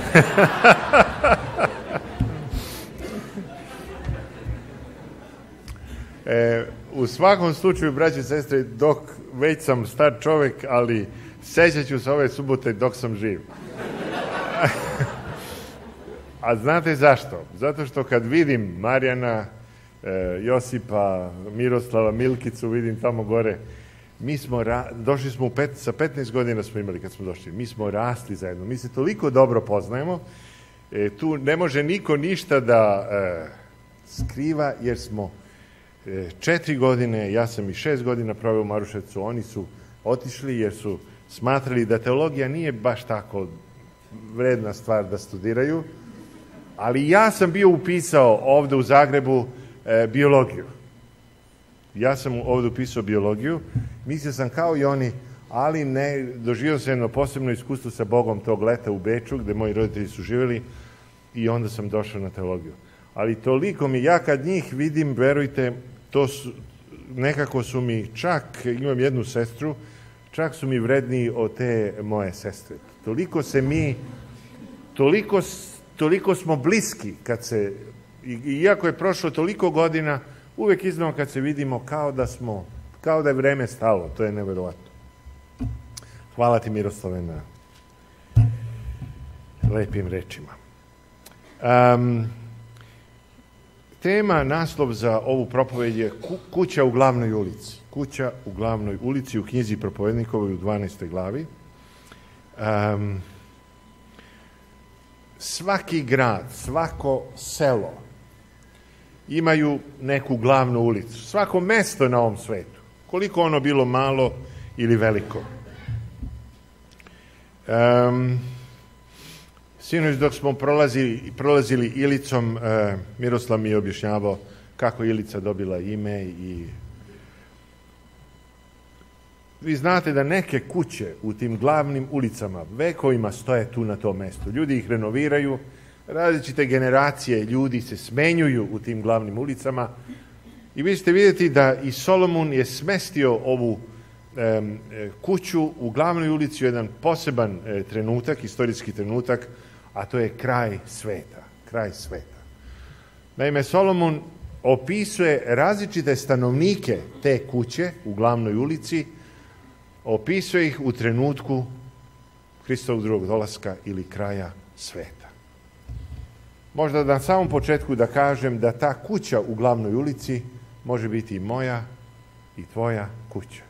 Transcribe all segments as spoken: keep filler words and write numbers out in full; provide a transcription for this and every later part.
e, u svakom slučaju, braće i sestre, dok već sam star čovjek, ali sjećat ću se ove subote dok sam živ. A znate zašto? Zato što kad vidim Marijana, e, Josipa, Miroslava, Milkicu, vidim tamo gore, mi smo, ra- došli smo u pet, sa petnaest godina smo imali kad smo došli, mi smo rasli zajedno, mi se toliko dobro poznajemo, e, tu ne može niko ništa da e, skriva, jer smo e, četiri godine, ja sam i šest godina proveo u Maruševcu, oni su otišli jer su smatrali da teologija nije baš tako vredna stvar da studiraju, ali ja sam bio upisao ovdje u Zagrebu e, biologiju. Ja sam ovdje upisao biologiju, mislio sam kao i oni, ali ne, doživio sam jedno posebno iskustvo sa Bogom tog leta u Beču, gdje moji roditelji su živjeli, i onda sam došao na teologiju. Ali toliko mi, ja kad njih vidim, verujte, to su, nekako su mi čak, imam jednu sestru, čak su mi vredniji od te moje sestre. Toliko se mi, toliko, toliko smo bliski kad se, iako je prošlo toliko godina, uvijek iznova kad se vidimo kao da smo, kao da je vreme stalo, to je nevjerojatno. Hvala ti, Miroslave, na lepim rečima. Um, tema, naslov za ovu propoved je Kuća u glavnoj ulici. Kuća u glavnoj ulici u knjizi Propovednikovoj u dvanaestoj glavi. Um, svaki grad, svako selo imaju neku glavnu ulicu. Svako mesto na ovom svetu. Koliko ono bilo malo ili veliko. Um, Sinoć dok smo prolazili, prolazili Ilicom, uh, Miroslav mi je objašnjavao kako Ilica dobila ime i vi znate da neke kuće u tim glavnim ulicama vekovima stoje tu na tom mjestu. Ljudi ih renoviraju, različite generacije ljudi se smenjuju u tim glavnim ulicama i vi ćete vidjeti da i Solomon je smestio ovu um, kuću u glavnoj ulici u jedan poseban uh, trenutak, historijski trenutak, a to je kraj sveta. Kraj sveta. Naime, Solomon opisuje različite stanovnike te kuće u glavnoj ulici, opisuje ih u trenutku Hristovog drugog dolaska ili kraja sveta. Možda na samom početku da kažem da ta kuća u glavnoj ulici može biti i moja i tvoja kuća.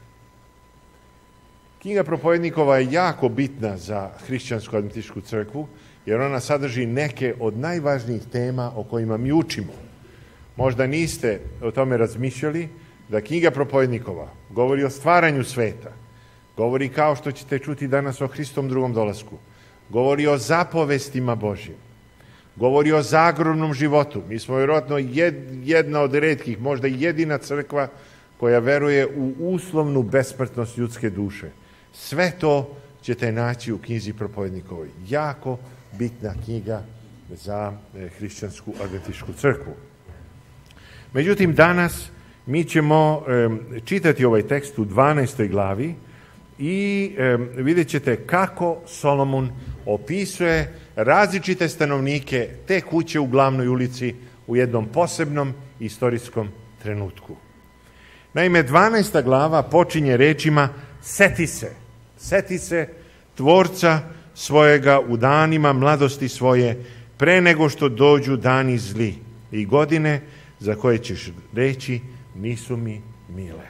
Knjiga Propovednikova je jako bitna za hrišćansku adventističku crkvu, jer ona sadrži neke od najvažnijih tema o kojima mi učimo. Možda niste o tome razmišljali, da knjiga Propovednikova govori o stvaranju sveta, govori, kao što ćete čuti danas, o Hristovom drugom dolasku, govori o zapovestima Božjim, govori o zagrobnom životu. Mi smo vjerojatno jedna od retkih, možda jedina crkva koja veruje u uslovnu besmrtnost ljudske duše. Sve to ćete naći u knjizi Propovednikovoj. Jako bitna knjiga za hrišćansku adventističku crkvu. Međutim, danas mi ćemo um, čitati ovaj tekst u dvanaestoj glavi i um, vidjet ćete kako Solomon opisuje različite stanovnike te kuće u glavnoj ulici u jednom posebnom istorijskom trenutku. Naime, dvanaesta glava počinje rečima seti se, seti se tvorca svojega u danima mladosti svoje, pre nego što dođu dani zli i godine za koje ćeš reći nisu mi mile.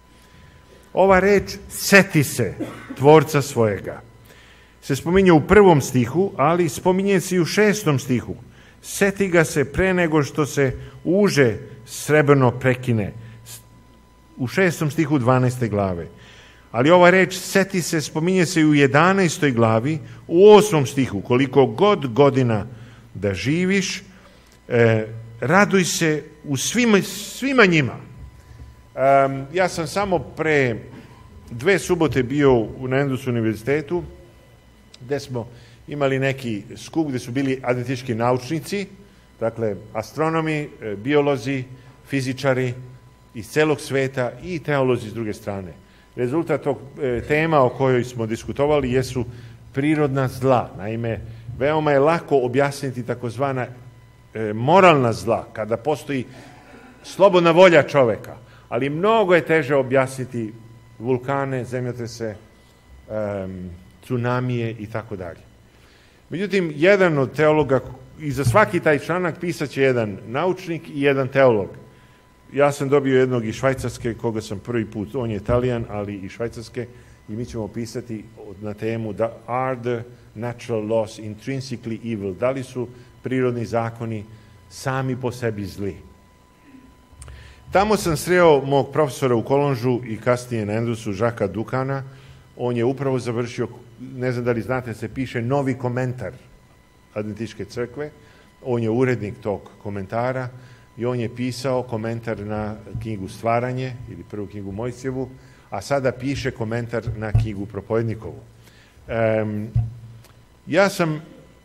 Ova reč seti se tvorca svojega se spominje u prvom stihu, ali spominje se i u šestom stihu. Seti ga se pre nego što se uže srebrno prekine. U šestom stihu dvanaeste glave. Ali ova reč seti se spominje se i u jedanaestoj glavi, u osmom stihu. Koliko god godina da živiš, eh, raduj se u svima, svima njima. Um, ja sam samo pre dve subote bio na Andrews univerzitetu, gdje smo imali neki skup gdje su bili adventistički naučnici, dakle astronomi, biolozi, fizičari iz celog sveta i teolozi s druge strane. Rezultat tog e, tema o kojoj smo diskutovali jesu prirodna zla. Naime, veoma je lako objasniti takozvana e, moralna zla, kada postoji slobodna volja čoveka, ali mnogo je teže objasniti vulkane, zemljotrese, um, tsunamije i tako dalje. Međutim, jedan od teologa, i za svaki taj članak pisat će jedan naučnik i jedan teolog. Ja sam dobio jednog iz Švajcarske, koga sam prvi put, on je Italijan, ali i Švajcarske, i mi ćemo pisati na temu da are the natural laws intrinsically evil, da li su prirodni zakoni sami po sebi zli. Tamo sam sreo mog profesora u Kolonžu i kasnije na Andrewsu, Žaka Dukana. On je upravo završio, ne znam da li znate, se piše novi komentar Adventističke crkve. On je urednik tog komentara i on je pisao komentar na knjigu Stvaranje ili prvu knjigu Mojsijevu, a sada piše komentar na knjigu Propovednikovu. Um, ja sam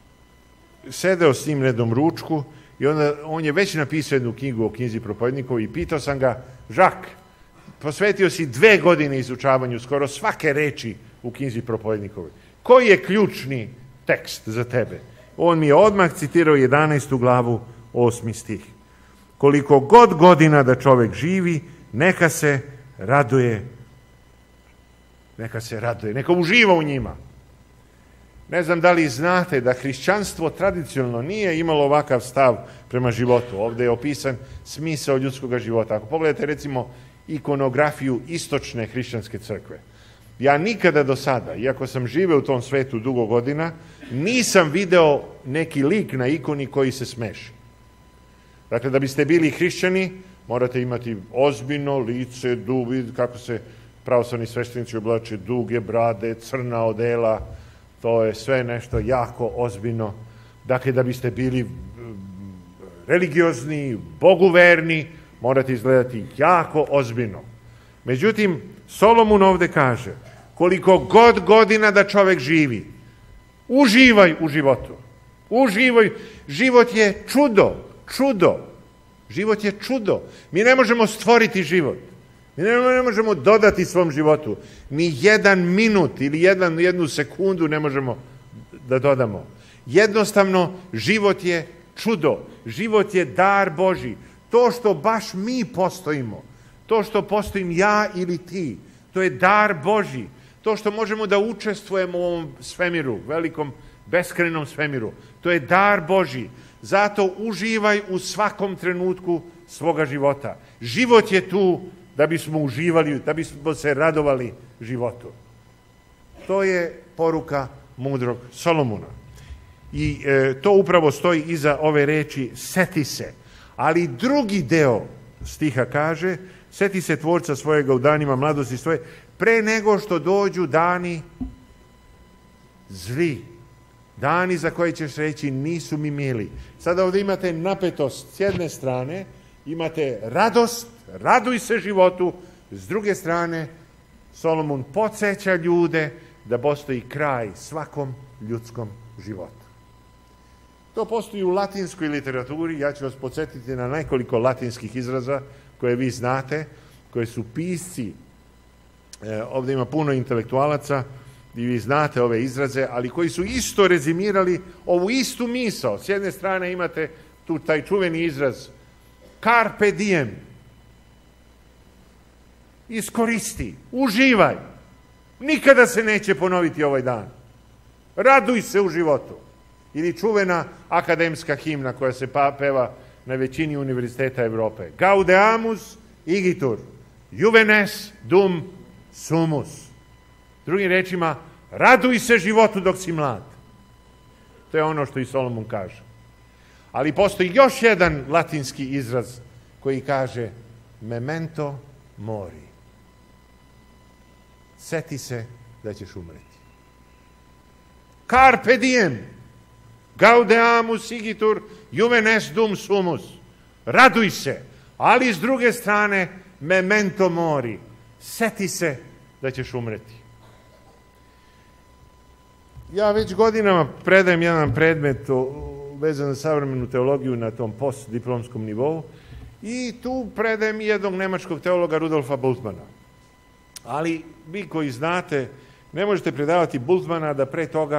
sedeo s njim na jednom ručku i onda on je već napisao jednu knjigu o knjizi Propovednikovi i pitao sam ga, Žak, posvetio si dve godine izučavanju skoro svake reči u knjizi Propovednikovi. Koji je ključni tekst za tebe? On mi je odmah citirao jedanaestu glavu, osmi stih. Koliko god godina da čovjek živi, neka se raduje, neka se raduje, neka uživa u njima. Ne znam da li znate da hrišćanstvo tradicionalno nije imalo ovakav stav prema životu. Ovdje je opisan smisao ljudskog života. Ako pogledate recimo ikonografiju istočne hrišćanske crkve, ja nikada do sada, iako sam živeo u tom svetu dugo godina, nisam video neki lik na ikoni koji se smeši. Dakle, da biste bili hrišćani, morate imati ozbiljno lice, duvid, kako se pravoslavni sveštenici oblače, duge brade, crna odela, to je sve nešto jako ozbiljno. Dakle, da biste bili religiozni, boguverni, morate izgledati jako ozbiljno. Međutim, Solomon ovdje kaže, koliko god godina da čovjek živi, uživaj u životu. Uživaj. Život je čudo, čudo. Život je čudo. Mi ne možemo stvoriti život. Mi ne možemo dodati svom životu. Mi jedan minut ili jedan, jednu sekundu ne možemo da dodamo. Jednostavno, život je čudo. Život je dar Božji. To što baš mi postojimo, to što postojim ja ili ti, to je dar Božji. To što možemo da učestvujemo u ovom svemiru, velikom beskrajnom svemiru, to je dar Božji. Zato uživaj u svakom trenutku svoga života. Život je tu da bismo uživali, da bismo se radovali životu. To je poruka mudrog Solomona. I e, to upravo stoji iza ove reči seti se. Ali drugi deo stiha kaže, seti se tvorca svojega u danima mladosti svoje, pre nego što dođu dani zli. Dani za koje ćeš reći nisu mi mili. Sada ovdje imate napetost s jedne strane, imate radost, raduj se životu, s druge strane Solomon podsjeća ljude da postoji kraj svakom ljudskom životu. To postoji u latinskoj literaturi, ja ću vas podsjetiti na nekoliko latinskih izraza koje vi znate, koje su pisci, e, ovdje ima puno intelektualaca i vi znate ove izraze, ali koji su isto rezimirali ovu istu misao. S jedne strane imate tu taj čuveni izraz carpe diem, iskoristi, uživaj, nikada se neće ponoviti ovaj dan, raduj se u životu. Ili čuvena akademska himna koja se peva na većini univerziteta Europe. Gaudeamus igitur, juvenes dum sumus. Drugim rečima, raduj se životu dok si mlad. To je ono što i Solomon kaže. Ali postoji još jedan latinski izraz koji kaže memento mori. Seti se da ćeš umreti. Carpe diem. Gaudeamus igitur, juvenes dum sumus. Raduj se, ali s druge strane memento mori. Seti se da ćeš umreti. Ja već godinama predajem jedan predmet vezan za savremenu teologiju na tom postdiplomskom nivou i tu predajem jednog nemačkog teologa Rudolfa Bultmana. Ali vi koji znate, ne možete predavati Bultmana da pre toga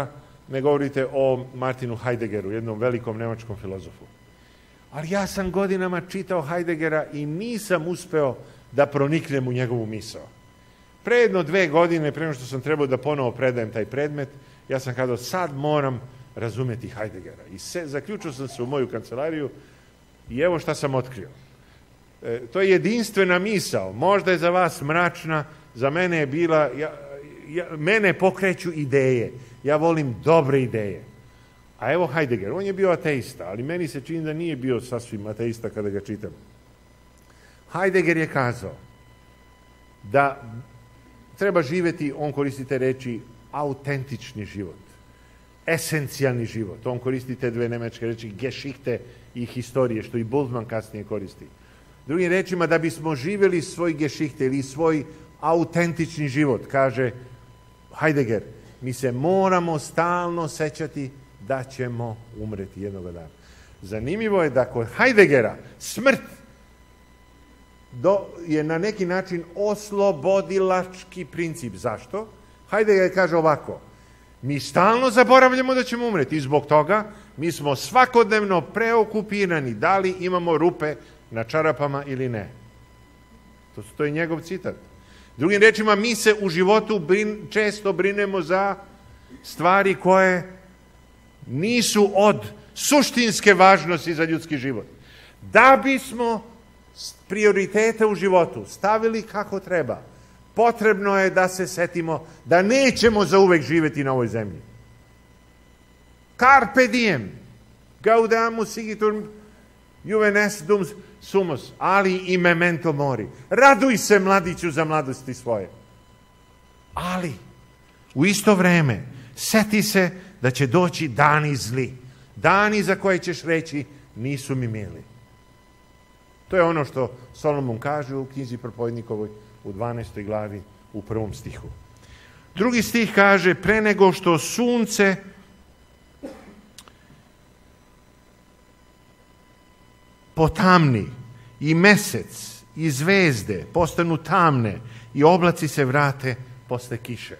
ne govorite o Martinu Heideggeru, jednom velikom nemačkom filozofu. Ali ja sam godinama čitao Heideggera i nisam uspeo da proniknem u njegovu misao. Pre jedno dve godine, prema što sam trebao da ponovo predajem taj predmet, ja sam kazao, sad moram razumjeti Heideggera. I se, zaključio sam se u moju kancelariju i evo šta sam otkrio. E, to je jedinstvena misao, možda je za vas mračna, za mene je bila, ja, ja, mene pokreću ideje, ja volim dobre ideje. A evo Heidegger, on je bio ateista, ali meni se čini da nije bio sasvim ateista kada ga čitam. Heidegger je kazao da treba živjeti, on koristi te reči, autentični život, esencijalni život. On koristi te dve nemačke reči, Geschichte i historije, što i Bultmann kasnije koristi. Drugim rečima, da bismo živjeli svoj Geschichte ili svoj autentični život, kaže Heidegger, mi se moramo stalno sećati da ćemo umreti jednoga dana. Zanimljivo je da kod Heideggera smrt do, je na neki način oslobodilački princip. Zašto? Heidegger kaže ovako, mi stalno zaboravljamo da ćemo umreti i zbog toga mi smo svakodnevno preokupirani da li imamo rupe na čarapama ili ne. To, to je njegov citat. Drugim rečima, mi se u životu brin, često brinemo za stvari koje nisu od suštinske važnosti za ljudski život. Da bismo prioritete u životu stavili kako treba, potrebno je da se setimo da nećemo zauvek živjeti na ovoj zemlji. Carpe diem, gaudamus igitur juvenes dum sumus, ali i memento mori. Raduj se, mladiću, za mladosti svoje. Ali, u isto vreme, seti se da će doći dani zli. Dani za koje ćeš reći, nisu mi mili. To je ono što Solomon kaže u knjizi Propovednikovoj u dvanaestoj glavi u prvom stihu. Drugi stih kaže, pre nego što sunce potamni i mesec i zvezde postanu tamne i oblaci se vrate posle kiše.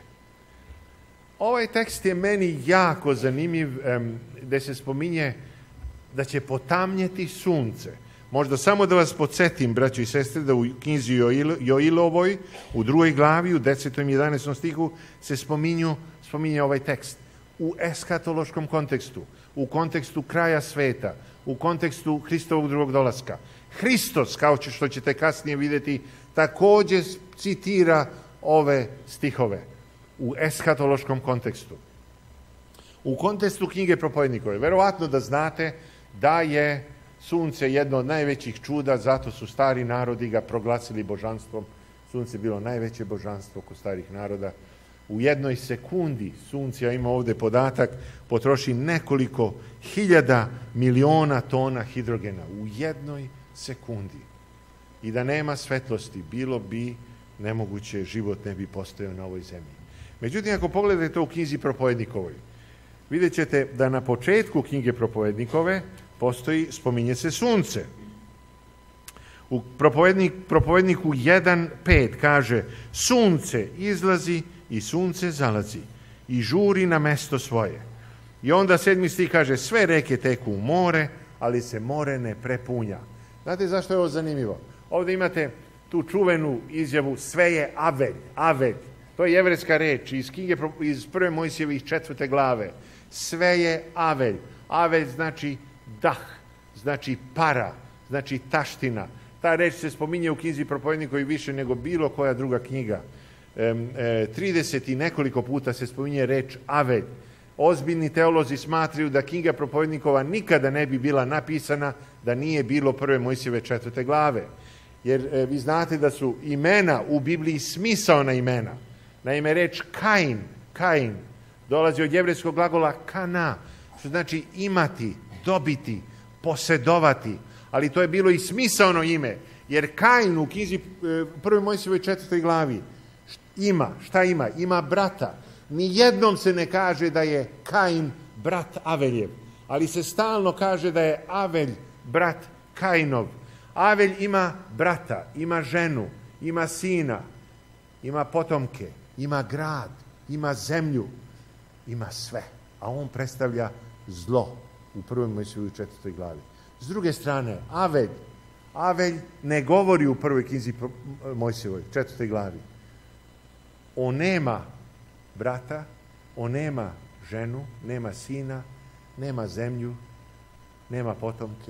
Ovaj tekst je meni jako zanimljiv, gde se spominje da će potamnjeti sunce. Možda samo da vas podsjetim, braćo i sestre, da u knjizi Joilovoj, u drugoj glavi, u desetom i jedanaestom stihu, se spominju, spominje ovaj tekst. U eskatološkom kontekstu, u kontekstu kraja sveta, u kontekstu Hristovog drugog dolaska. Hristos, kao što ćete kasnije vidjeti, također citira ove stihove u eskatološkom kontekstu. U kontekstu knjige Propovednikove, verovatno da znate da je sunce jedno od najvećih čuda, zato su stari narodi ga proglasili božanstvom. Sunce je bilo najveće božanstvo kod starih naroda. U jednoj sekundi, sunce, ja ima ovdje podatak, potroši nekoliko hiljada miliona tona hidrogena. U jednoj sekundi. I da nema svetlosti, bilo bi nemoguće, život ne bi postojao na ovoj zemlji. Međutim, ako pogledate to u knjizi Propovednikovoj, vidjet ćete da na početku knjige Propovednikove postoji, spominje se sunce. U propovednik, propovedniku jedan pet kaže, sunce izlazi i sunce zalazi i žuri na mesto svoje. I onda sedmi stih kaže, sve reke teku u more, ali se more ne prepunja. Znate zašto je ovo zanimljivo? Ovdje imate tu čuvenu izjavu, sve je avelj, avelj. To je jevrejska reč iz knjige, iz prve Mojsijevih četvrte glave. Sve je avelj. Avelj znači dah, znači para, znači taština. Ta reč se spominje u knjizi Propovednikovoj više nego bilo koja druga knjiga. trideset i nekoliko puta se spominje reč avelj. Ozbiljni teolozi smatraju da knjiga Propovednikova nikada ne bi bila napisana da nije bilo prve Mojsijeve četvrte glave. Jer e, vi znate da su imena u Bibliji smisaona imena. Naime, reč Kain, Kain, dolazi od jevrejskog glagola kana, što znači imati, dobiti, posedovati. Ali to je bilo i smisaono ime, jer Kain u knjizi prve Mojsijevoj četvrtoj glavi ima, šta ima? Ima brata. Nijednom se ne kaže da je Kain brat Aveljev, ali se stalno kaže da je Avelj brat Kainov. Avelj ima brata, ima ženu, ima sina, ima potomke, ima grad, ima zemlju, ima sve, a on predstavlja zlo u prvoj Mojsijevoj četvrtoj glavi. S druge strane, Avelj, Avelj ne govori u prvoj knjizi Mojsijevoj četvrtoj glavi. On nema brata, on nema ženu, nema sina, nema zemlju, nema potomke.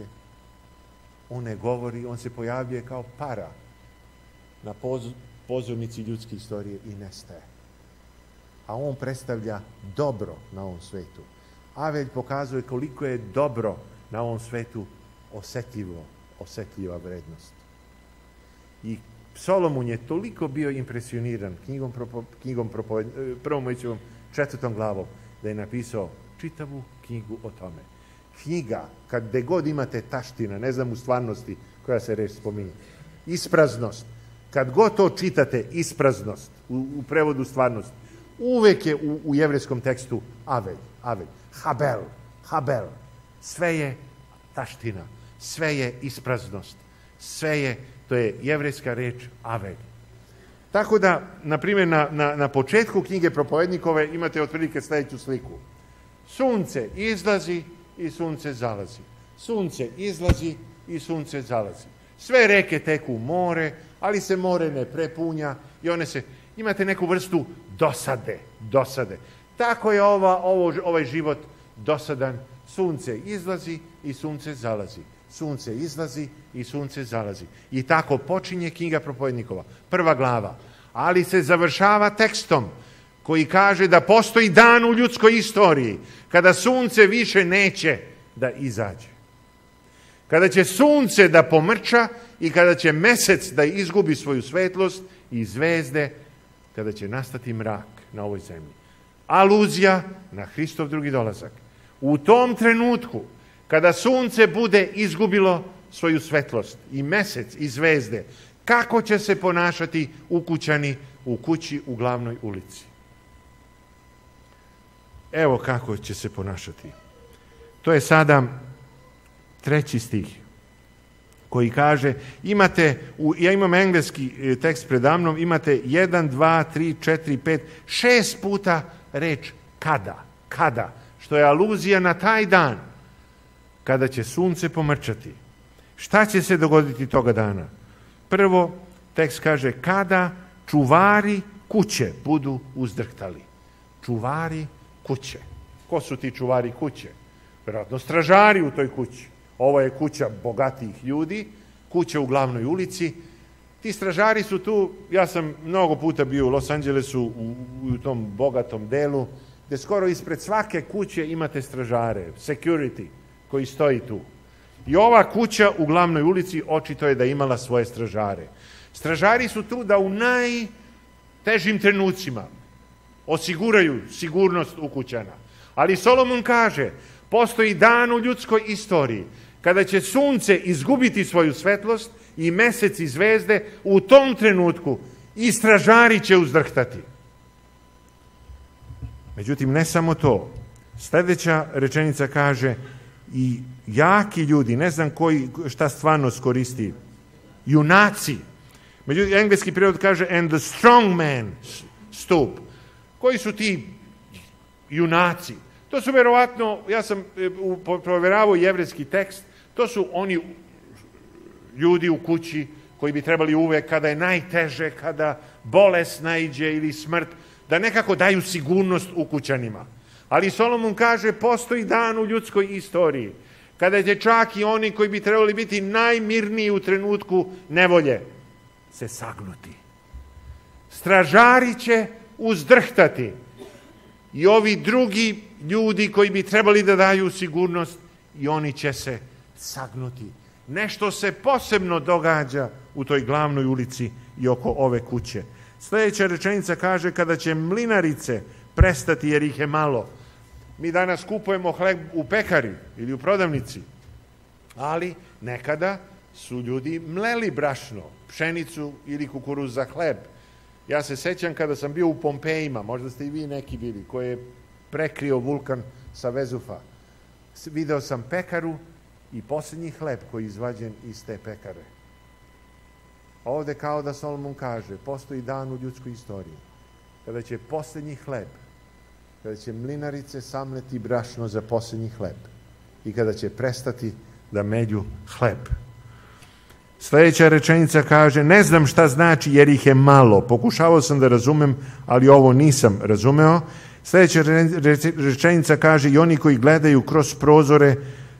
On ne govori, on se pojavljuje kao para na pozornici ljudske istorije i nestaje. A on predstavlja dobro na ovom svetu. Avelj pokazuje koliko je dobro na ovom svetu osjetljivo, osjetljiva vrednost. I Solomon je toliko bio impresioniran knjigom, knjigom prvom Mojsijevom četvrtom glavom da je napisao čitavu knjigu o tome. Knjiga, kad gde god imate taština, ne znam u stvarnosti koja se reč spominje, ispraznost, kad god to čitate, ispraznost, u, u prevodu stvarnost, uvek je u, u jevrejskom tekstu Avelj, Avelj, Habel, Habel, sve je taština, sve je ispraznost, sve je, to je jevrejska reč Avelj. Tako da, na primjer, na, na, na početku knjige Propovednikove imate otprilike sljedeću sliku. Sunce izlazi i sunce zalazi. Sunce izlazi i sunce zalazi. Sve reke teku u more, ali se more ne prepunja i one se, imate neku vrstu dosade, dosade. Tako je ova, ovo, ovaj život dosadan. Sunce izlazi i sunce zalazi. Sunce izlazi i sunce zalazi. I tako počinje knjiga Propovednikova. Prva glava. Ali se završava tekstom koji kaže da postoji dan u ljudskoj istoriji kada sunce više neće da izađe. Kada će sunce da pomrča i kada će mesec da izgubi svoju svetlost i zvezde, kada će nastati mrak na ovoj zemlji. Aluzija na Hristov drugi dolazak. U tom trenutku, kada sunce bude izgubilo svoju svetlost i mesec i zvezde, kako će se ponašati ukućani u kući u glavnoj ulici? Evo kako će se ponašati. To je sada treći stih koji kaže, imate, u, ja imam engleski tekst predamnom, imate jedan, dva, tri, četiri, pet, šest puta reč kada, kada, što je aluzija na taj dan kada će sunce pomrčati. Šta će se dogoditi toga dana? Prvo, tekst kaže, kada čuvari kuće budu uzdrhtali. Čuvari kuće. Ko su ti čuvari kuće? Vjerojatno stražari u toj kući. Ovo je kuća bogatih ljudi, kuća u glavnoj ulici. Ti stražari su tu, ja sam mnogo puta bio u Los Angelesu, u, u tom bogatom delu, gdje skoro ispred svake kuće imate stražare, security, koji stoji tu. I ova kuća u glavnoj ulici očito je da imala svoje stražare. Stražari su tu da u najtežim trenucima osiguraju sigurnost ukućana. Ali Solomon kaže, postoji dan u ljudskoj istoriji kada će sunce izgubiti svoju svetlost i mesec i zvezde, u tom trenutku i stražari će uzdrhtati. Međutim, ne samo to. Sljedeća rečenica kaže, i jaki ljudi, ne znam koji, šta stvarnost koristi, junaci. Međutim, engleski prijevod kaže, and the strong man stoop. Koji su ti junaci? To su vjerovatno, ja sam provjeravao jevrejski tekst, to su oni ljudi u kući koji bi trebali uvek, kada je najteže, kada bolest naiđe ili smrt, da nekako daju sigurnost ukućanima. Ali Solomon kaže, postoji dan u ljudskoj istoriji kada će čak i oni koji bi trebali biti najmirniji u trenutku nevolje se sagnuti. Stražari će uzdrhtati i ovi drugi ljudi koji bi trebali da daju sigurnost i oni će se sagnuti. Nešto se posebno događa u toj glavnoj ulici i oko ove kuće. Sljedeća rečenica kaže, kada će mlinarice prestati jer ih je malo. Mi danas kupujemo hleb u pekari ili u prodavnici, ali nekada su ljudi mleli brašno, pšenicu ili kukuruz za hleb. Ja se sećam kada sam bio u Pompejima, možda ste i vi neki bili, koji je prekrio vulkan sa Vezufa. Video sam pekaru i posljednji hleb koji je izvađen iz te pekare. Ovdje kao da Solomon kaže, postoji dan u ljudskoj istoriji kada će posljednji hleb kada će mlinarice samleti brašno za posljednji hleb i kada će prestati da melju hleb. Sljedeća rečenica kaže, ne znam šta znači jer ih je malo. Pokušavao sam da razumem, ali ovo nisam razumeo. Sljedeća rečenica kaže, i oni koji gledaju kroz prozore,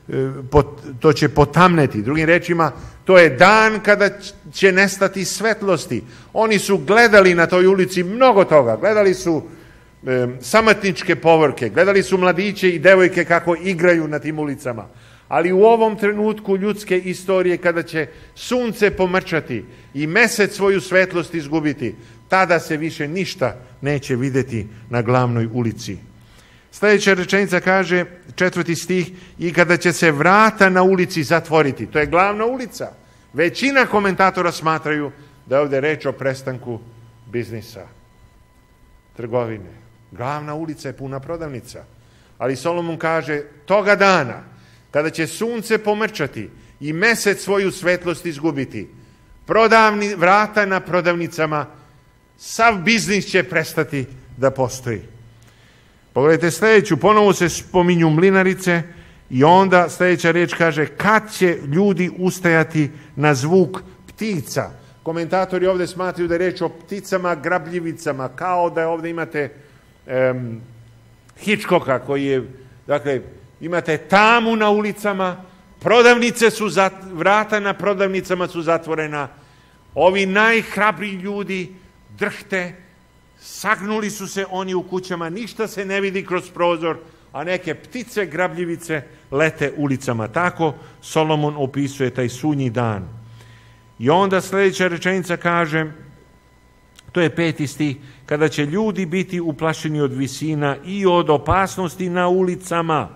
to će potamneti. Drugim rečima, to je dan kada će nestati svetlosti. Oni su gledali na toj ulici mnogo toga. Gledali su e, samotničke povorke, gledali su mladiće i devojke kako igraju na tim ulicama. Ali u ovom trenutku ljudske istorije, kada će sunce pomrčati i mesec svoju svetlost izgubiti, tada se više ništa neće vidjeti na glavnoj ulici. Sljedeća rečenica kaže, četvrti stih, i kada će se vrata na ulici zatvoriti. To je glavna ulica. Većina komentatora smatraju da je ovdje reč o prestanku biznisa, trgovine. Glavna ulica je puna prodavnica. Ali Solomon kaže, toga dana, kada će sunce pomrčati i mesec svoju svetlost izgubiti, prodavni, vrata na prodavnicama, sav biznis će prestati da postoji. Pogledajte sljedeću, ponovo se spominju mlinarice i onda sljedeća riječ kaže, kad će ljudi ustajati na zvuk ptica. Komentatori ovdje smatraju da je riječ o pticama grabljivicama, kao da ovdje imate um, Hitchcocka koji je, dakle, imate tamu na ulicama, prodavnice su, zat, vrata na prodavnicama su zatvorena, ovi najhrabriji ljudi drhte, sagnuli su se oni u kućama, ništa se ne vidi kroz prozor, a neke ptice grabljivice lete ulicama. Tako Solomon opisuje taj sunji dan. I onda sljedeća rečenica kaže, to je peti stih, kada će ljudi biti uplašeni od visina i od opasnosti na ulicama.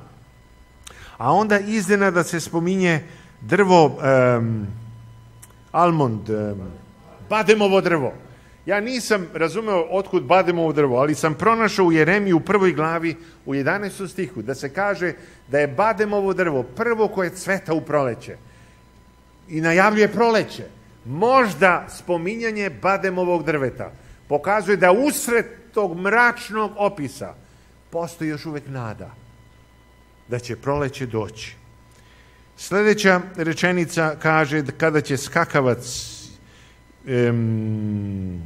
A onda iznenada se spominje drvo, um, almond, um, bademovo drvo. Ja nisam razumeo otkud bademovo drvo, ali sam pronašao u Jeremiji u prvoj glavi u jedanaestom stihu da se kaže da je bademovo drvo prvo koje cveta u proleće i najavljuje proleće. Možda spominjanje bademovog drveta pokazuje da usred tog mračnog opisa postoji još uvijek nada da će proleće doći. Sljedeća rečenica kaže da kada će skakavac um,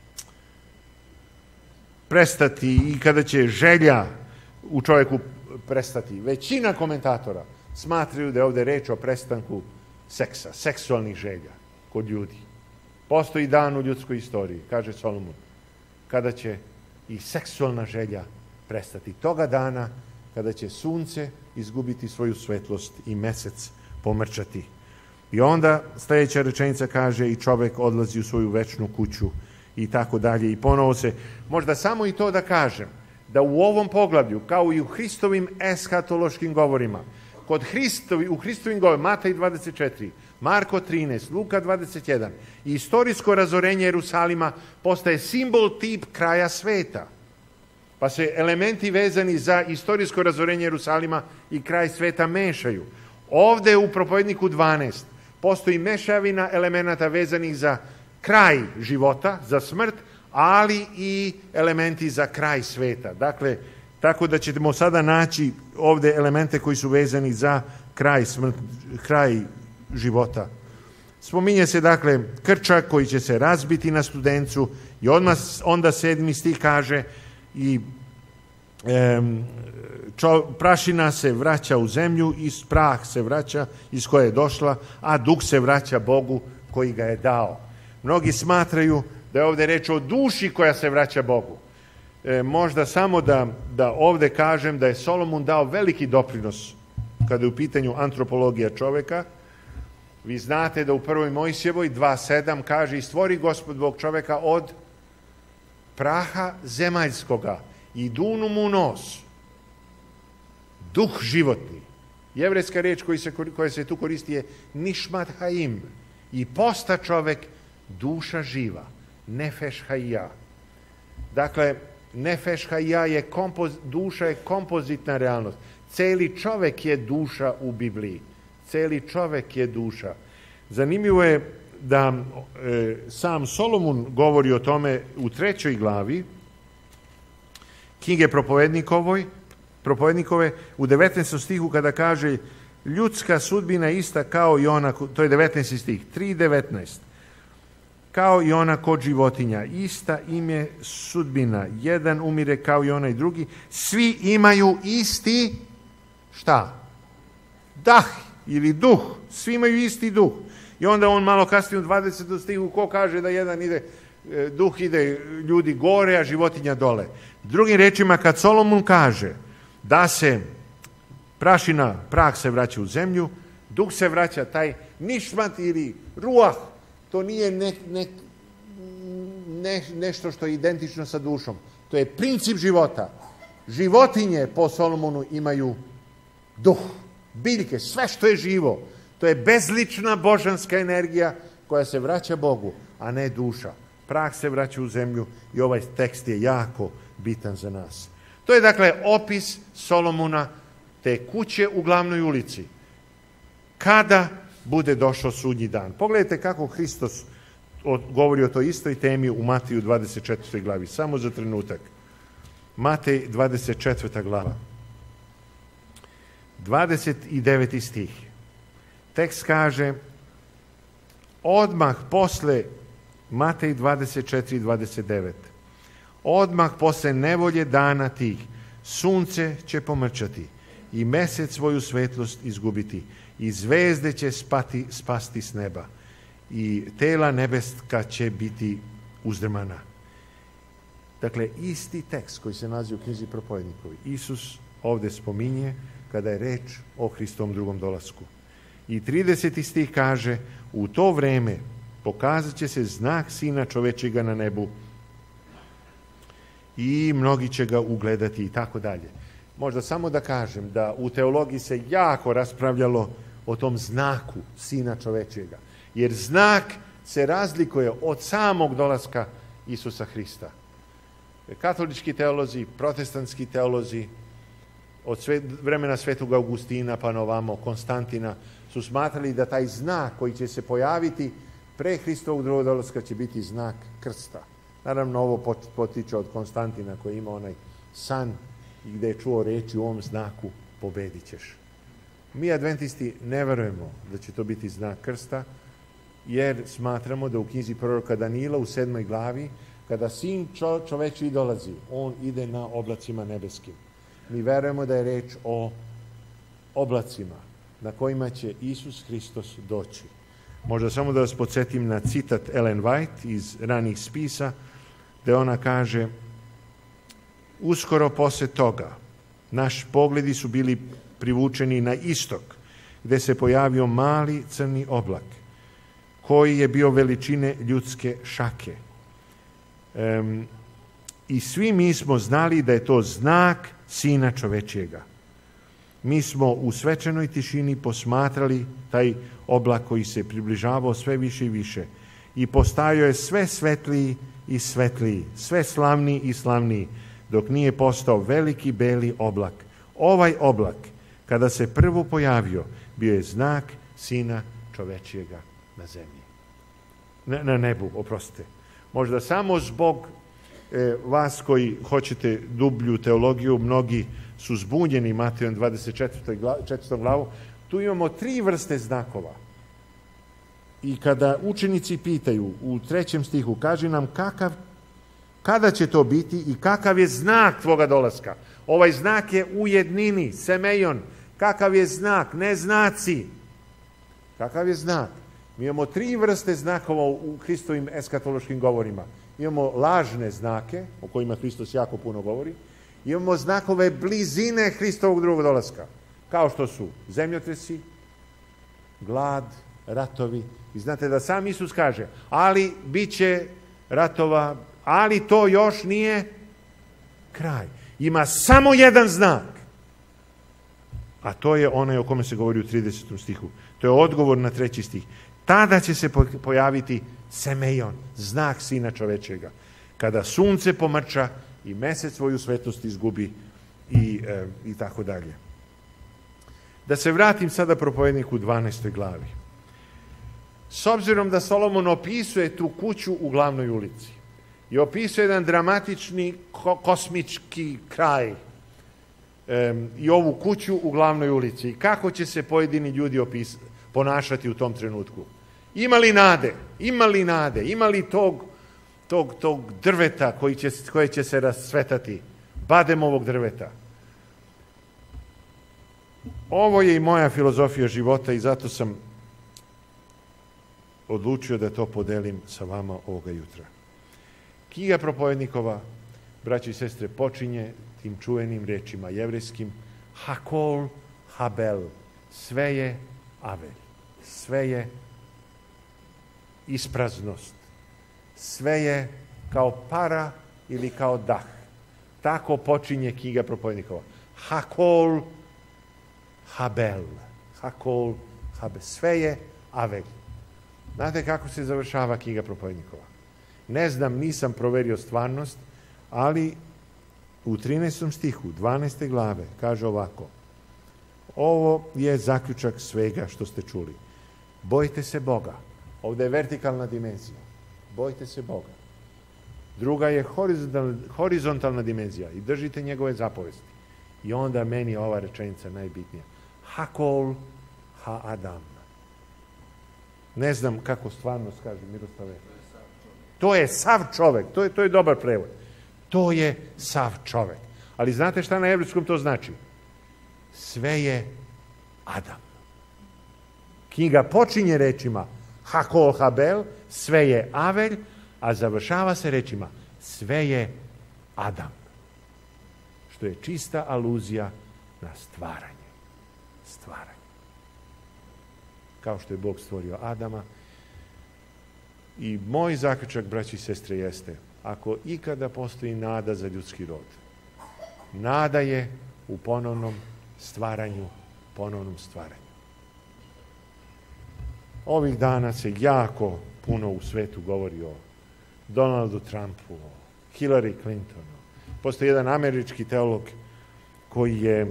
prestati i kada će želja u čovjeku prestati. Većina komentatora smatraju da je ovdje reč o prestanku seksa, seksualnih želja kod ljudi. Postoji dan u ljudskoj istoriji, kaže Solomon, kada će i seksualna želja prestati. Toga dana kada će sunce izgubiti svoju svetlost i mesec pomrčati. I onda sljedeća rečenica kaže i čovjek odlazi u svoju večnu kuću i tako dalje. I ponovo se, možda samo i to da kažem, da u ovom poglavlju, kao i u Hristovim eskatološkim govorima, kod Hristovi, u Hristovim govorima, Matej dvadeset četiri, Marko trinaest, Luka dvadeset jedan, i istorijsko razorenje Jerusalima postaje simbol, tip kraja sveta. Pa se elementi vezani za istorijsko razorenje Jerusalima i kraj sveta mešaju. Ovdje u propovedniku dvanaest postoji mešavina elemenata vezanih za kraj života, za smrt, ali i elementi za kraj sveta. Dakle, tako da ćemo sada naći ovdje elemente koji su vezani za kraj, smrt, kraj života. Spominje se dakle krčak koji će se razbiti na studencu i odmah, onda sedmi stih kaže i um, čo, prašina se vraća u zemlju i prah se vraća iz koje je došla, a duh se vraća Bogu koji ga je dao. Mnogi smatraju da je ovdje reč o duši koja se vraća Bogu. E, možda samo da, da ovdje kažem da je Solomon dao veliki doprinos kada je u pitanju antropologija čovjeka. Vi znate da u prvoj Mojsijevoj dva sedam kaže i stvori Gospod Bog čovjeka od praha zemaljskoga i dunu mu nos. Duh životni. Jevrejska riječ koja se, koja se tu koristi je nišmat haim. I posta čovjek duša živa. Nefeš haija. Dakle, nefeš haija je kompoz, duša je kompozitna realnost. Cijeli čovjek je duša u Bibliji. Cijeli čovjek je duša. Zanimljivo je da e, sam Solomon govori o tome u trećoj glavi knjige propovednikovoj, propovednikove u devetnaestom stihu kada kaže ljudska sudbina ista kao i ona, to je devetnaesti stih, tri devetnaest. Kao i ona kod životinja, ista im je sudbina, jedan umire kao i onaj drugi, svi imaju isti, šta? Dah ili duh, svi imaju isti duh. I onda on malo kasnije u dvadesetom stihu, ko kaže da jedan ide, duh ide ljudi gore, a životinja dole. Drugim rečima, kad Solomon kaže da se prašina, prah se vraća u zemlju, duh se vraća, taj nišmat ili ruah, to nije ne, ne, ne, nešto što je identično sa dušom. To je princip života. Životinje po Solomonu imaju duh, biljke, sve što je živo. To je bezlična božanska energija koja se vraća Bogu, a ne duša. Prah se vraća u zemlju i ovaj tekst je jako bitan za nas. To je dakle opis Solomona, te kuće u glavnoj ulici. Kada bude došao sudnji dan. Pogledajte kako Hristos govori o toj istoj temi u Mateju dvadeset četvrtoj glavi. Samo za trenutak. Matej dvadeset četvrta glava. dvadeset deveti stih. Tekst kaže, odmah posle, Matej dvadeset četiri dvadeset devet, odmah posle nevolje dana tih, sunce će pomrčati i mesec svoju svetlost izgubiti i zvezde će spati, spasti s neba i tela nebeska će biti uzdrmana. Dakle, isti tekst koji se nalazi u knjizi Propovednikovi, Isus ovdje spominje kada je reč o Hristovom drugom dolasku. I trideseti stih kaže, u to vreme pokazat će se znak Sina čovečega na nebu i mnogi će ga ugledati i tako dalje. Možda samo da kažem da u teologiji se jako raspravljalo o tom znaku Sina čovečega. Jer znak se razlikuje od samog dolaska Isusa Hrista. Katolički teolozi, protestantski teolozi, od sve, vremena Svetog Augustina pa na ovamo Konstantina, su smatrali da taj znak koji će se pojaviti pre Hristovog drugog dolaska će biti znak krsta. Naravno, ovo potiče od Konstantina koji ima onaj san i gde je čuo reči u ovom znaku pobedit ćeš. Mi adventisti ne verujemo da će to biti znak krsta, jer smatramo da u knjizi proroka Danila u sedmoj glavi, kada Sin čo, čoveči dolazi, on ide na oblacima nebeskim. Mi verujemo da je reč o oblacima na kojima će Isus Hristos doći. Možda samo da vas podsjetim na citat Ellen White iz ranih spisa, gde ona kaže, uskoro posle toga naš pogledi su bili privučeni na istok, gde se pojavio mali crni oblak, koji je bio veličine ljudske šake. Um, I svi mi smo znali da je to znak Sina čovečijega. Mi smo u svečanoj tišini posmatrali taj oblak koji se približavao sve više i više i postajao je sve svetliji i svetliji, sve slavniji i slavniji, dok nije postao veliki beli oblak. Ovaj oblak, kada se prvo pojavio, bio je znak Sina čovečijega na zemlji. Na, na nebu, oprostite. Možda samo zbog e, vas koji hoćete dublju teologiju, mnogi su zbunjeni Matejom dvadeset četvrtom glavu. Tu imamo tri vrste znakova. I kada učenici pitaju u trećem stihu, kaže nam kakav, kada će to biti i kakav je znak tvoga dolaska. Ovaj znak je u jednini, semeion. Kakav je znak, ne znaci. Kakav je znak? Mi imamo tri vrste znakova u Hristovim eskatološkim govorima. Imamo lažne znake, o kojima Hristos jako puno govori. Imamo znakove blizine Hristovog drugog dolaska, kao što su zemljotresi, glad, ratovi. I znate da sam Isus kaže, ali bit će ratova, ali to još nije kraj. Ima samo jedan znak, a to je onaj o kome se govori u tridesetom stihu. To je odgovor na treći stih. Tada će se pojaviti semeion, znak Sina čovečega, kada sunce pomrča i mesec svoju svetlost izgubi i, e, i tako dalje. Da se vratim sada propovedniku u dvanaestoj glavi. S obzirom da Solomon opisuje tu kuću u glavnoj ulici i opisuje jedan dramatični ko- kosmički kraj um, i ovu kuću u glavnoj ulici. I kako će se pojedini ljudi opis- ponašati u tom trenutku. Ima li nade? Ima li nade? Ima li tog, tog, tog drveta koji će, koje će se rasvetati? Badem ovog drveta. Ovo je i moja filozofija života i zato sam odlučio da to podelim sa vama ovoga jutra. Knjiga Propovednikova, braći i sestre, počinje tim čuvenim rečima jevrejskim Hakol Habel, sve je Avelj, sve je ispraznost, sve je kao para ili kao dah. Tako počinje knjiga Propovednikova. Hakol Habel, Hakol Habel, sve je Avelj. Znate kako se završava knjiga Propovednikova? Ne znam, nisam proverio stvarnost, ali u trinaestom stihu, dvanaeste glave, kaže ovako. Ovo je zaključak svega što ste čuli. Bojte se Boga. Ovdje je vertikalna dimenzija. Bojte se Boga. Druga je horizontalna, horizontalna dimenzija i držite njegove zapovesti. I onda meni je ova rečenica najbitnija. Hakol ha Adam. Ne znam kako stvarnost kaže Miroslave. To je sav čovek. To je, to je dobar prevod. To je sav čovek. Ali znate šta na hebrejskom to znači? Sve je Adam. Knjiga počinje rečima Hakol Habel, sve je Avelj, a završava se rečima sve je Adam. Što je čista aluzija na stvaranje. Stvaranje. Kao što je Bog stvorio Adama. I moj zaključak, braći i sestre, jeste, ako ikada postoji nada za ljudski rod, nada je u ponovnom stvaranju, ponovnom stvaranju. Ovih dana se jako puno u svetu govori o Donaldu Trumpu, o Hillary Clintonu. Postoji jedan američki teolog koji je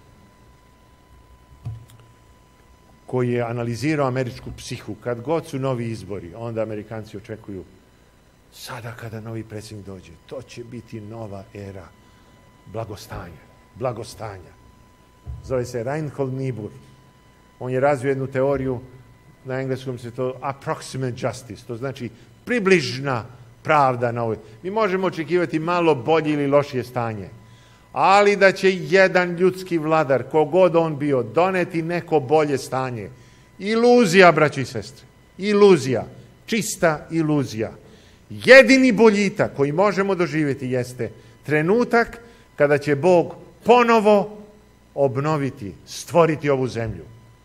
koji je analizirao američku psihu. Kad god su novi izbori, onda Amerikanci očekuju sada kada novi predsjednik dođe, to će biti nova era blagostanja. Blagostanja. Zove se Reinhold Niebuhr. On je razvio jednu teoriju, na engleskom se to approximate justice, to znači približna pravda na ovoj. Mi možemo očekivati malo bolje ili lošije stanje, ali da će jedan ljudski vladar, kogod on bio, doneti neko bolje stanje. Iluzija, braći i sestre. Iluzija. Čista iluzija. Jedini boljitak koji možemo doživjeti jeste trenutak kada će Bog ponovo obnoviti, stvoriti ovu zemlju.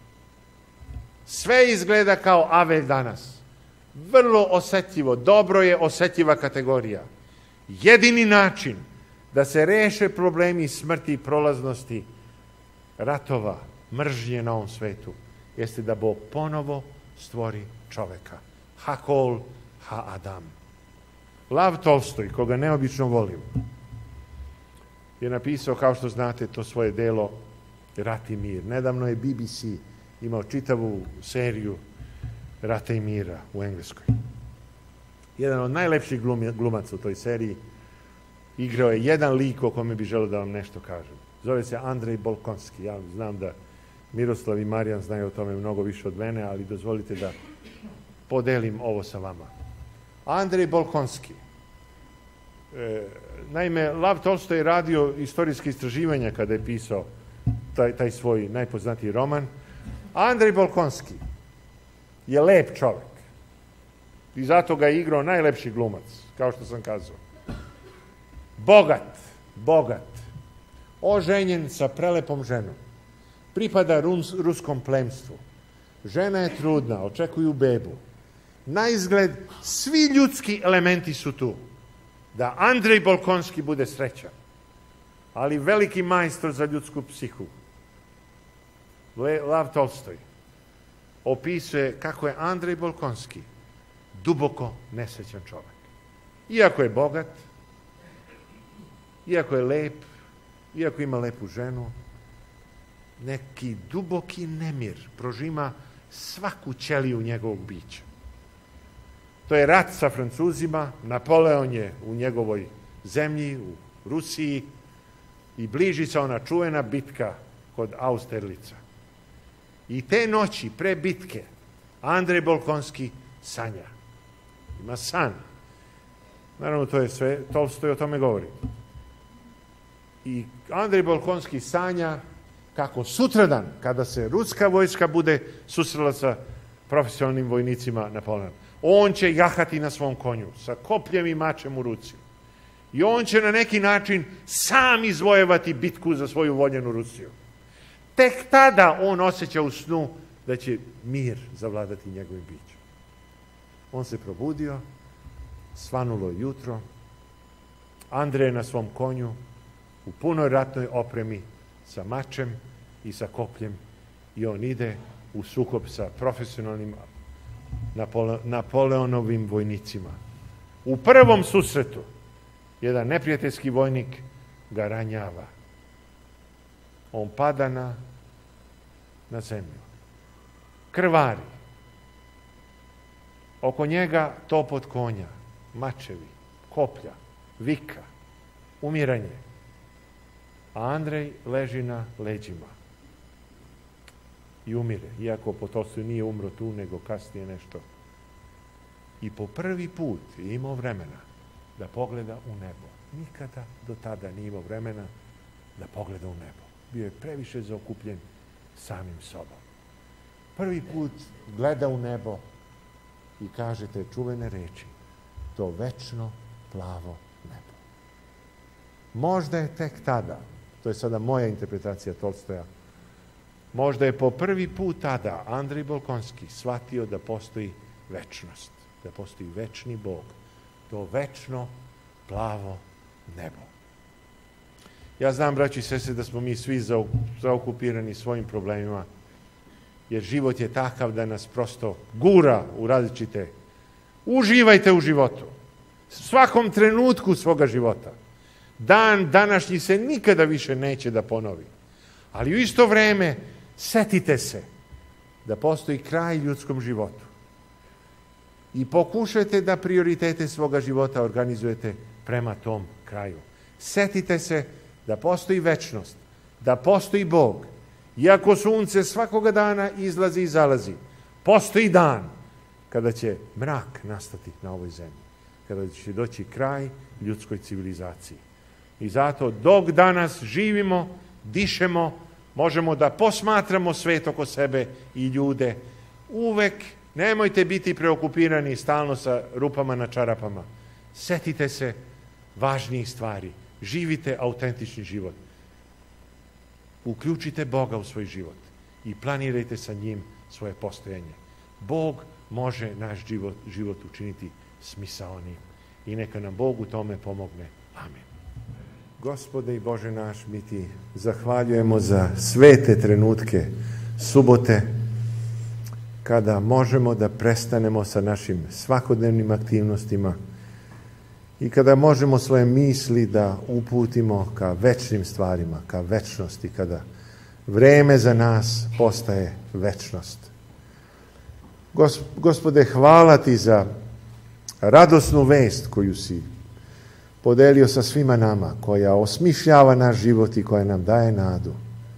Sve izgleda kao Avelj danas. Vrlo osjetljivo, dobro je osjetljiva kategorija. Jedini način da se reše problemi smrti i prolaznosti, ratova, mržnje na ovom svetu, jeste da Bog ponovo stvori čoveka. Hakol ha Adam. Lav Tolstoj, koga neobično volim, je napisao, kao što znate, to svoje delo Rat i mir. Nedavno je B B C imao čitavu seriju Rata i mira u Engleskoj. Jedan od najlepših glumaca u toj seriji igrao je jedan lik o kome bi želio da vam nešto kažem. Zove se Andrej Bolkonski. Ja znam da Miroslav i Marijan znaju o tome mnogo više od mene, ali dozvolite da podelim ovo sa vama. Andrej Bolkonski. E, naime, Lav Tolstoj je radio istorijske istraživanja kada je pisao taj, taj svoj najpoznatiji roman. Andrej Bolkonski je lep čovjek. I zato ga je igrao najlepši glumac, kao što sam kazao. Bogat, bogat, oženjen sa prelepom ženom, pripada rus, ruskom plemstvu. Žena je trudna, očekuju bebu. Na izgled, svi ljudski elementi su tu. Da Andrej Bolkonski bude srećan. Ali veliki majstor za ljudsku psihu, Lav Tolstoj, opisuje kako je Andrej Bolkonski duboko nesrećan čovjek. Iako je bogat, iako je lep, iako ima lepu ženu, neki duboki nemir prožima svaku ćeliju njegovog bića. To je rat sa Francuzima, Napoleon je u njegovoj zemlji, u Rusiji, i bliži se ona čuvena bitka kod Austerlica. I te noći, pre bitke, Andrej Bolkonski sanja. Ima san. Naravno, to je sve, Tolstoj o tome govori. I Andrej Bolkonski sanja kako sutradan, kada se ruska vojska bude susrela sa profesionalnim vojnicima Napoleona, on će jahati na svom konju, sa kopljem i mačem u ruci. I on će na neki način sam izvojevati bitku za svoju voljenu Rusiju. Tek tada on osjeća u snu da će mir zavladati njegovim bićem. On se probudio, svanulo jutro, Andrej na svom konju, u punoj ratnoj opremi, sa mačem i sa kopljem, i on ide u sukob sa profesionalnim Napole- Napoleonovim vojnicima. U prvom susretu jedan neprijateljski vojnik ga ranjava. On pada na, na zemlju. Krvari. Oko njega topot konja, mačevi, koplja, vika, umiranje. A Andrej leži na leđima i umire, iako po Tolstoju nije umro tu, nego kasnije nešto. I po prvi put je imao vremena da pogleda u nebo. Nikada do tada nije imao vremena da pogleda u nebo. Bio je previše zaokupljen samim sobom. Prvi put gleda u nebo i kaže te čuvene reči: to večno plavo nebo. Možda je tek tada, to je sada moja interpretacija Tolstoja, možda je po prvi put tada Andrej Bolkonski shvatio da postoji večnost, da postoji večni Bog, to večno plavo nebo. Ja znam, braći i sestre, da smo mi svi zaokupirani svojim problemima, jer život je takav da nas prosto gura u različite. Uživajte u životu, svakom trenutku svoga života. Dan današnji se nikada više neće da ponovi. Ali u isto vreme setite se da postoji kraj ljudskom životu. I pokušajte da prioritete svoga života organizujete prema tom kraju. Setite se da postoji večnost, da postoji Bog. Iako sunce svakoga dana izlazi i zalazi, postoji dan kada će mrak nastati na ovoj zemlji, kada će doći kraj ljudskoj civilizaciji. I zato dok danas živimo, dišemo, možemo da posmatramo svet oko sebe i ljude. Uvek nemojte biti preokupirani stalno sa rupama na čarapama. Setite se važnijih stvari. Živite autentični život. Uključite Boga u svoj život i planirajte sa njim svoje postojanje. Bog može naš život, život učiniti smisaonim. I neka nam Bog u tome pomogne. Amen. Gospode i Bože naš, mi ti zahvaljujemo za svete trenutke subote, kada možemo da prestanemo sa našim svakodnevnim aktivnostima i kada možemo svoje misli da uputimo ka večnim stvarima, ka večnosti, kada vreme za nas postaje večnost. Gospode, hvala ti za radosnu vest koju si podelio sa svima nama, koja osmišljava naš život i koja nam daje nadu.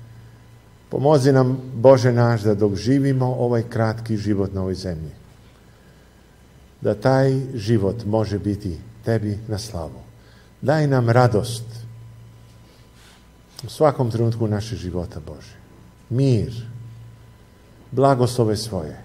Pomozi nam, Bože naš, da dok živimo ovaj kratki život na ovoj zemlji, da taj život može biti tebi na slavu. Daj nam radost u svakom trenutku našeg života, Bože. Mir, blagoslove svoje.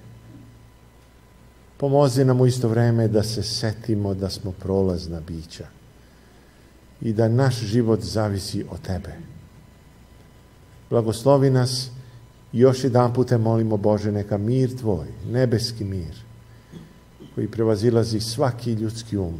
Pomozi nam u isto vreme da se setimo da smo prolazna bića i da naš život zavisi od tebe. Blagoslovi nas i još jedan put te molimo, Bože, neka mir tvoj, nebeski mir, koji prevazilazi svaki ljudski um,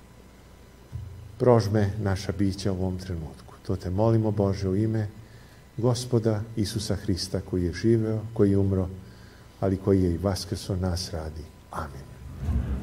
prožme naša bića u ovom trenutku. To te molimo, Bože, u ime Gospoda Isusa Hrista, koji je živeo, koji je umro, ali koji je i vaskrso nas radi. Amen.